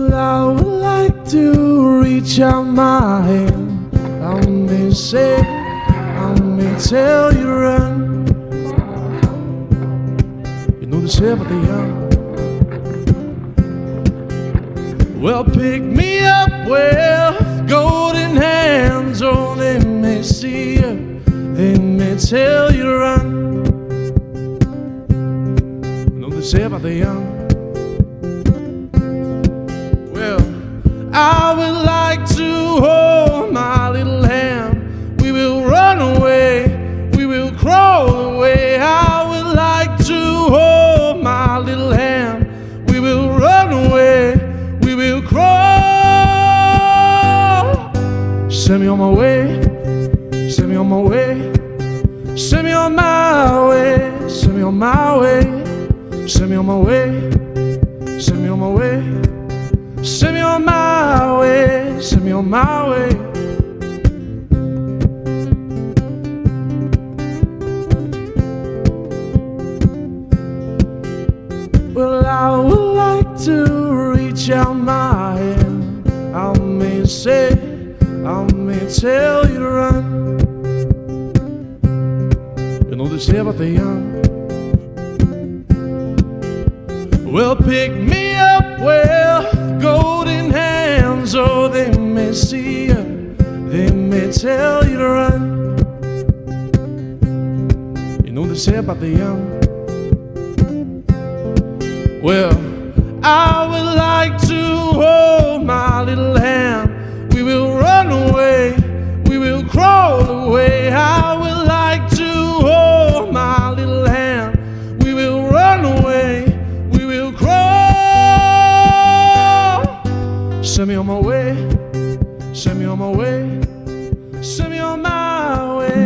Well, I would like to reach out my hand. I may say, I may tell you to run. You know they say about the young. Well, pick me up with golden hands. Oh, they may see you, they may tell you to run. You know they say about the young. Well, I would like to hold my little hand. We will run away, we will crawl away. I would like to hold my little hand. We will run away, we will crawl. Send me on my way, send me on my way, send me on my way, send me on my way, send me on my way, send me on my way. Send me on my way, send me on my way. Well, I would like to reach out my hand. I may say, I may tell you to run. You know they say about the young. Well, pick me up with golden hands. Oh, they may see you, they may tell you to run. You know they say about the young. Well, I would like to hold my little hand. We will run away, we will crawl away. I would like to hold my little hand. We will run away, we will crawl. Send me on my way, send me on my way, send me on my way.